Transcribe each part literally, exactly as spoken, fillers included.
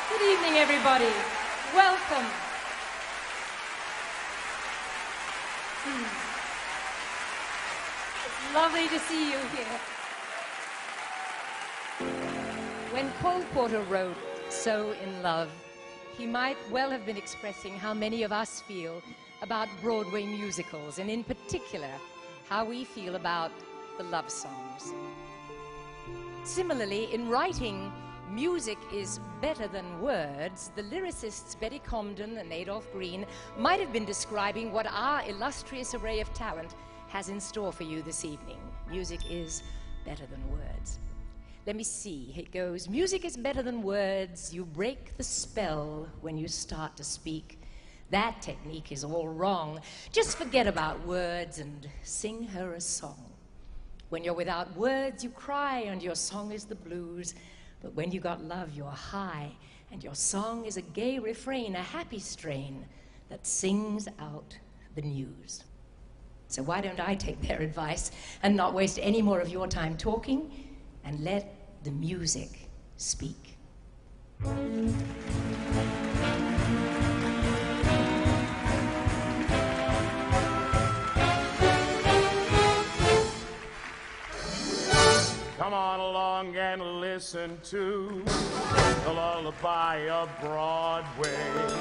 Good evening, everybody. Welcome. Hmm. It's lovely to see you here. When Cole Porter wrote So in Love, he might well have been expressing how many of us feel about Broadway musicals, and in particular, how we feel about the love songs. Similarly, in writing Music is Better Than Words, the lyricists Betty Comden and Adolph Green might have been describing what our illustrious array of talent has in store for you this evening. Music is better than words. Let me see, it goes. Music is better than words. You break the spell when you start to speak. That technique is all wrong. Just forget about words and sing her a song. When you're without words, you cry, and your song is the blues. But when you got love, you're high, and your song is a gay refrain, a happy strain that sings out the news. So why don't I take their advice and not waste any more of your time talking, and let the music speak. Come on along and listen to the lullaby of Broadway.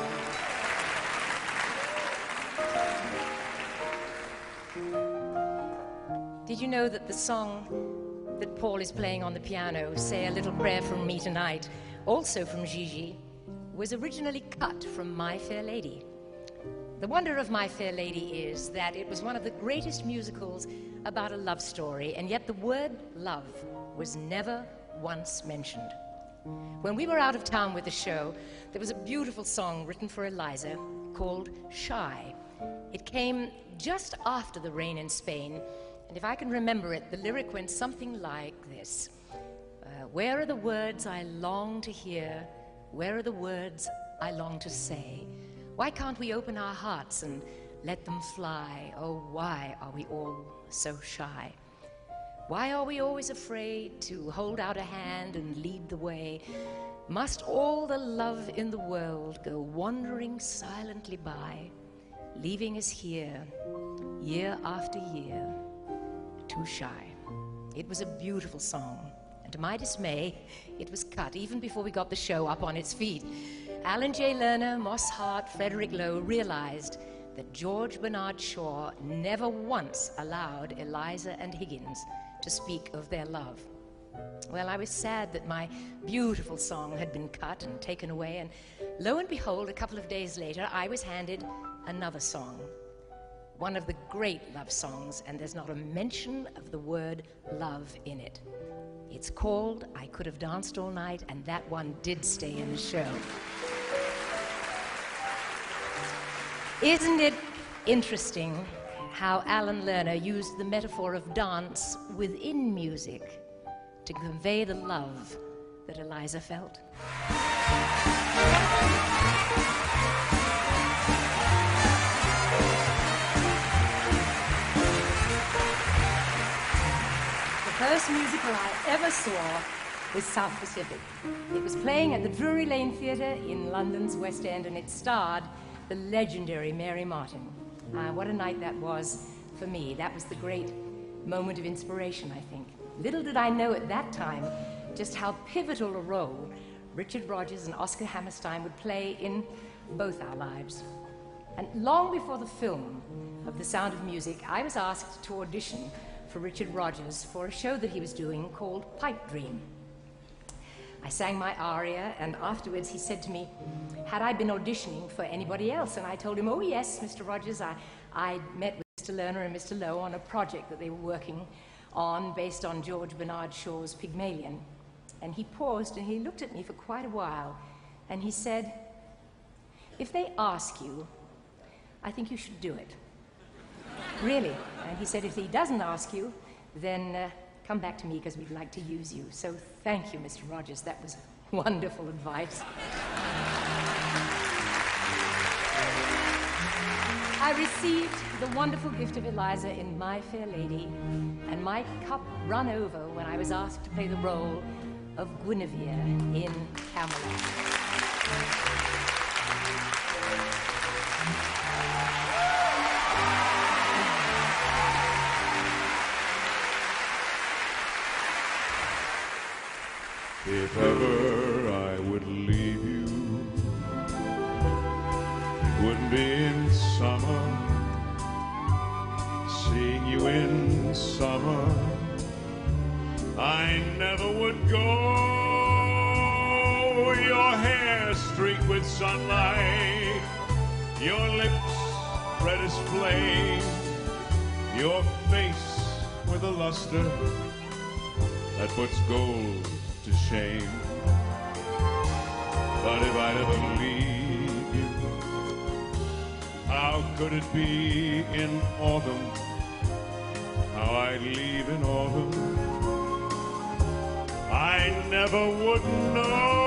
Did you know that the song that Paul is playing on the piano, Say a Little Prayer from Me Tonight, also from Gigi, was originally cut from My Fair Lady? The wonder of My Fair Lady is that it was one of the greatest musicals about a love story, and yet the word love was never once mentioned. When we were out of town with the show, there was a beautiful song written for Eliza called Shy. It came just after the rain in Spain, and if I can remember it, the lyric went something like this. Uh, where are the words I long to hear? Where are the words I long to say? Why can't we open our hearts and let them fly? Oh, why are we all so shy? Why are we always afraid to hold out a hand and lead the way? Must all the love in the world go wandering silently by, leaving us here, year after year, too shy? It was a beautiful song, and to my dismay, it was cut even before we got the show up on its feet. Alan J. Lerner, Moss Hart, Frederick Lowe realized that George Bernard Shaw never once allowed Eliza and Higgins to speak of their love. Well, I was sad that my beautiful song had been cut and taken away, and lo and behold, a couple of days later, I was handed another song, one of the great love songs, and there's not a mention of the word love in it. It's called I Could Have Danced All Night, and that one did stay in the show. Isn't it interesting how Alan Lerner used the metaphor of dance within music to convey the love that Eliza felt? The first musical I ever saw was South Pacific. It was playing at the Drury Lane Theatre in London's West End, and it starred the legendary Mary Martin. Uh, what a night that was for me. That was the great moment of inspiration, I think. Little did I know at that time just how pivotal a role Richard Rodgers and Oscar Hammerstein would play in both our lives. And long before the film of The Sound of Music, I was asked to audition for Richard Rodgers for a show that he was doing called Pipe Dream. I sang my aria, and afterwards he said to me, had I been auditioning for anybody else? And I told him, oh yes, Mister Rodgers, I, I met with Mister Lerner and Mister Lowe on a project that they were working on based on George Bernard Shaw's Pygmalion. And he paused and he looked at me for quite a while, and he said, if they ask you, I think you should do it. Really. And he said, if he doesn't ask you, then uh, come back to me because we'd like to use you. So thank you, Mister Rodgers. That was wonderful advice. I received the wonderful gift of Eliza in My Fair Lady, and my cup ran over when I was asked to play the role of Guinevere in Camelot. hair streaked with sunlight, your lips red as flame, your face with a luster that puts gold to shame. But if I'd ever leave you, how could it be in autumn? How I'd leave in autumn, I never would know.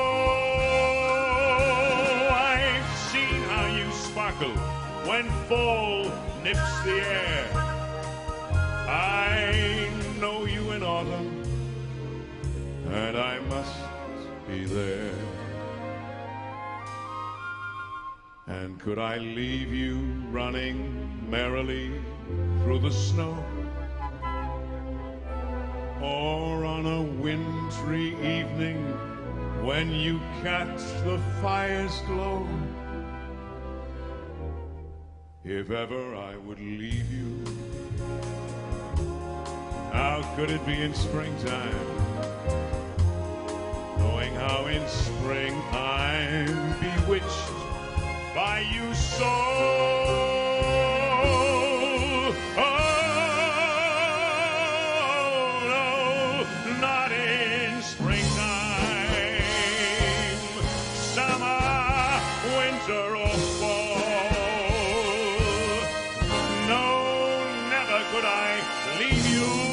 I've seen how you sparkle when fall nips the air. I know you in autumn, and I must be there. And could I leave you running merrily through the snow, or on a wintry evening when you catch the fire's glow? If ever I would leave you, how could it be in springtime, knowing how in spring I'm bewitched by you so? Oh, no, not in springtime, summer, winter, or fall. No, never could I leave you.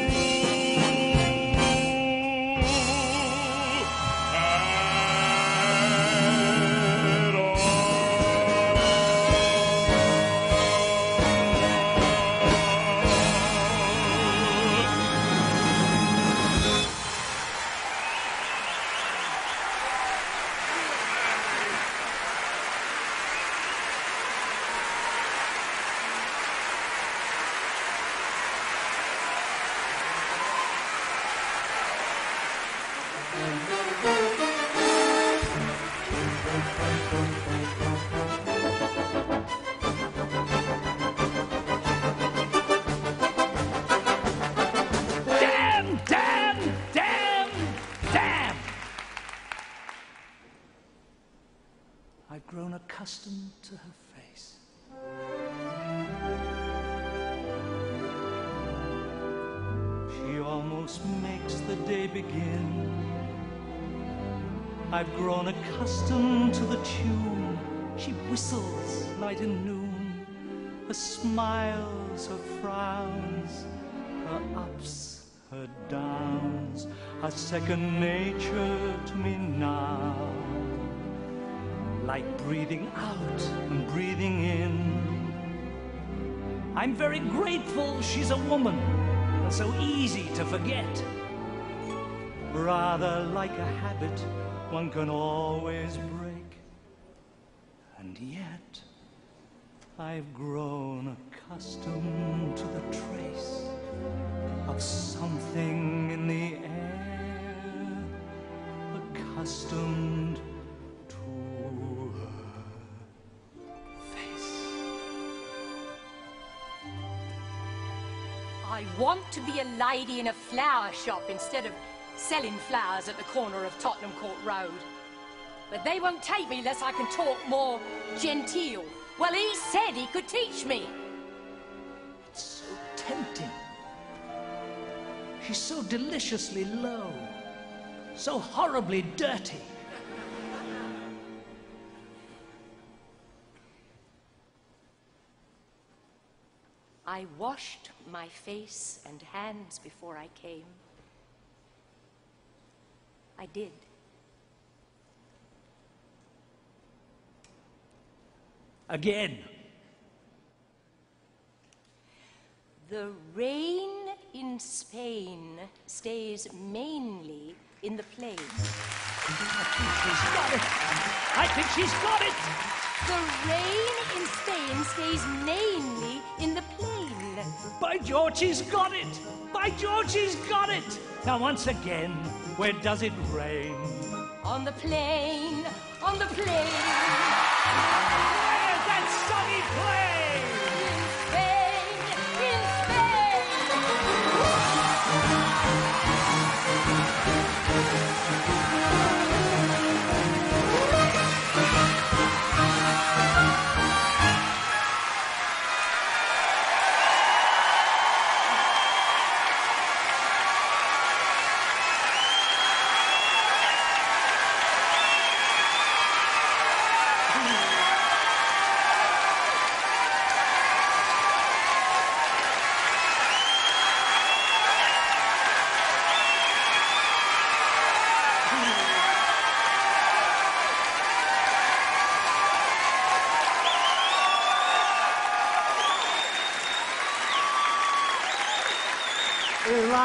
I've grown accustomed to her face. She almost makes the day begin. I've grown accustomed to the tune. She whistles night and noon. Her smiles, her frowns, her ups, her downs are second nature to me now. Like breathing out and breathing in. I'm very grateful she's a woman and so easy to forget. Rather like a habit one can always break. And yet I've grown accustomed to the trace of something in the air, accustomed I want to be a lady in a flower shop instead of selling flowers at the corner of Tottenham Court Road. But they won't take me unless I can talk more genteel. Well, he said he could teach me. It's so tempting. She's so deliciously low, so horribly dirty. I washed my face and hands before I came. I did. Again. The rain in Spain stays mainly in the plain. I think she's got it. I think she's got it. The rain in Spain stays mainly in the plain. By George, he's got it! By George, he's got it! Now, once again, where does it rain? On the plain, on the plain. Where's that sunny plain? In Spain, in Spain.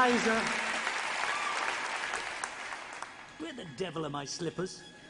Eliza. Where the devil are my slippers?